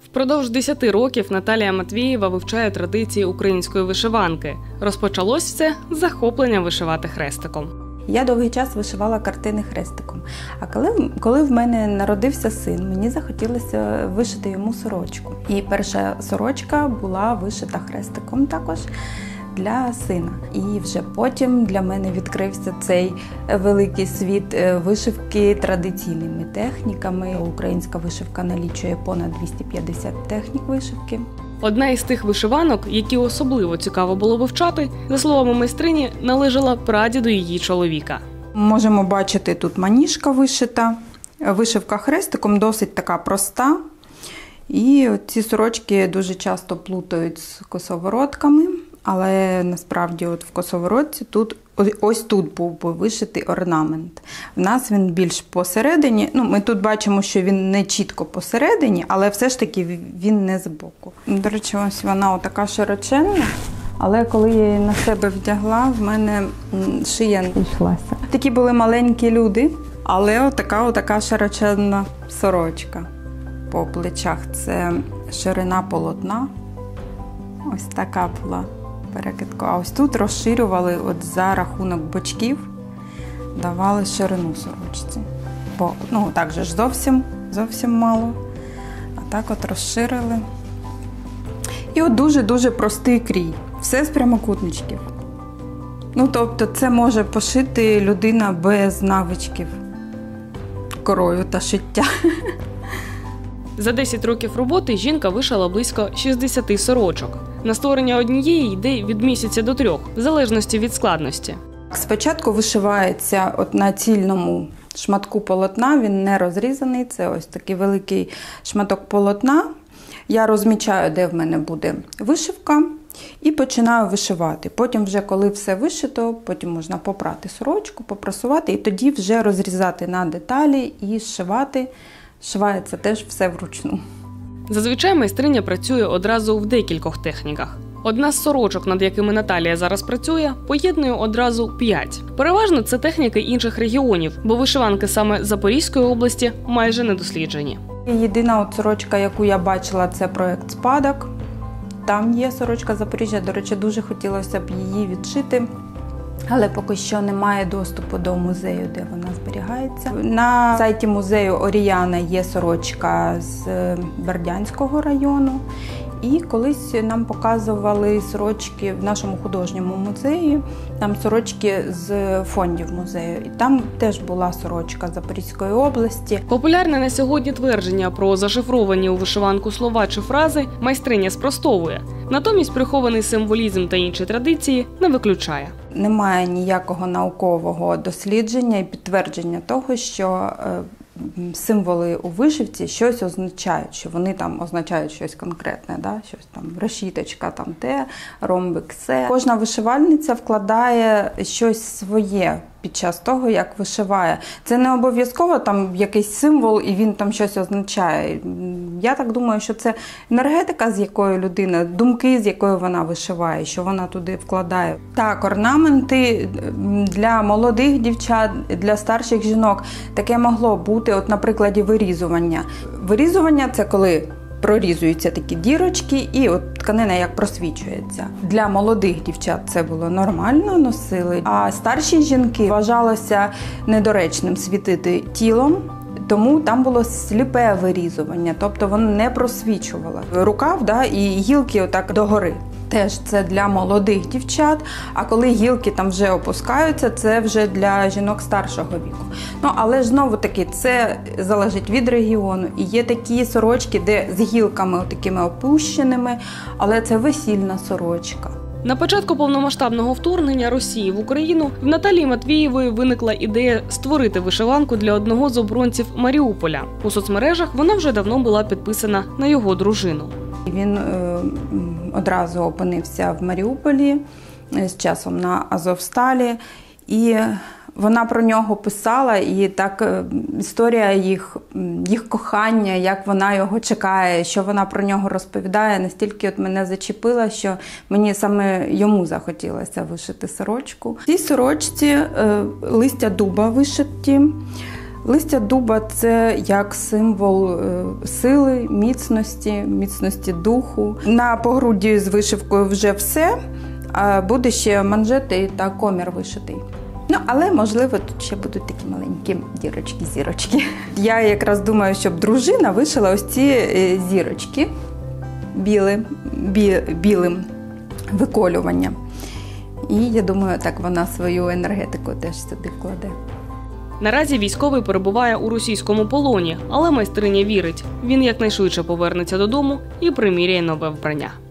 Впродовж 10 років Наталія Матвієва вивчає традиції української вишиванки. Розпочалось все з захоплення вишивати хрестиком. Я довгий час вишивала картини хрестиком. А коли в мене народився син, мені захотілося вишити йому сорочку. І перша сорочка була вишита хрестиком також для сина. І вже потім для мене відкрився цей великий світ вишивки традиційними техніками. Українська вишивка налічує понад 250 технік вишивки. Одна із тих вишиванок, які особливо цікаво було вивчати, за словами майстрині, належала прадіду її чоловіка. Можемо бачити тут маніжка вишита. Вишивка хрестиком досить така проста. І ці сорочки дуже часто плутають з косоворотками. Але насправді в косоворотці ось тут був би вишитий орнамент. В нас він більш посередині. Ми тут бачимо, що він не чітко посередині, але все ж таки він не збоку. До речі, ось вона така широченна, але коли я її на себе вдягла, в мене шия йшлася. Такі були маленькі люди, але отака широченна сорочка по плечах. Це ширина полотна. Ось така була. Перекидку. А ось тут розширювали за рахунок бочків, давали ширину сорочці. Так же ж зовсім мало. А так розширили. І дуже-дуже простий крій. Все з прямокутничків. Тобто це може пошити людина без навичків крою та шиття. За 10 років роботи жінка вишила близько 60 сорочок. На створення однієї йде від місяця до 3, в залежності від складності. Спочатку вишивається на цільному шматку полотна, він не розрізаний, це ось такий великий шматок полотна. Я розмічаю, де в мене буде вишивка, і починаю вишивати. Потім вже, коли все вишито, потім можна попрати сорочку, попрасувати, і тоді вже розрізати на деталі і зшивати. Шивається теж все вручну. Зазвичай майстриня працює одразу в декількох техніках. Одна з сорочок, над якими Наталія зараз працює, поєднує одразу 5. Переважно це техніки інших регіонів, бо вишиванки саме Запорізької області майже не досліджені. Єдина сорочка, яку я бачила, це проєкт «Спадок». Там є сорочка Запоріжжя, до речі, дуже хотілося б її відшити. Але поки що немає доступу до музею, де вона зберігається. На сайті музею Оріяна є сорочка з Бердянського району. І колись нам показували сорочки в нашому художньому музеї, там сорочки з фондів музею. І там теж була сорочка Запорізької області. Популярне на сьогодні твердження про зашифровані у вишиванку слова чи фрази майстриня спростовує. Натомість прихований символізм та інші традиції не виключає. Немає ніякого наукового дослідження і підтвердження того, що символи у вишивці щось означають, що вони там означають щось конкретне, щось там решіточка, там те, ромбик, се. Кожна вишивальниця вкладає щось своє під час того, як вишиває. Це не обов'язково там якийсь символ і він там щось означає. Я так думаю, що це енергетика, з якою людина, думки, з якою вона вишиває, що вона туди вкладає. Так, орнаменти для молодих дівчат, для старших жінок таке могло бути, на прикладі вирізування. Вирізування – це коли прорізуються такі дірочки і тканина як просвічується. Для молодих дівчат це було нормально, носили. А старші жінки вважалося недоречним світити тілом, тому там було сліпе вирізування, тобто воно не просвічувало. Рукав і гілки отак догори. Теж це для молодих дівчат, а коли гілки там вже опускаються, це вже для жінок старшого віку. Але ж знову-таки це залежить від регіону. І є такі сорочки, де з гілками такими опущеними, але це весільна сорочка. На початку повномасштабного вторгнення Росії в Україну в Наталії Матвієвої виникла ідея створити вишиванку для одного з оборонців Маріуполя. У соцмережах вона вже давно була підписана на його дружину. Він одразу опинився в Маріуполі, з часом на Азовсталі, і вона про нього писала, і так історія їх кохання, як вона його чекає, що вона про нього розповідає, настільки мене зачепила, що мені саме йому захотілося вишити сорочку. В цій сорочці листя дуба вишиті, Листя дуба – це як символ сили, міцності духу. На погрудді з вишивкою вже все, а буде ще манжети та комір вишитий. Ну, але, можливо, тут ще будуть такі маленькі зірочки. Я якраз думаю, щоб дружина вишила ось ці зірочки білим виколюванням. І я думаю, так вона свою енергетику теж сюди вкладе. Наразі військовий перебуває у російському полоні, але майстриня вірить, він якнайшвидше повернеться додому і приміряє нове вбрання.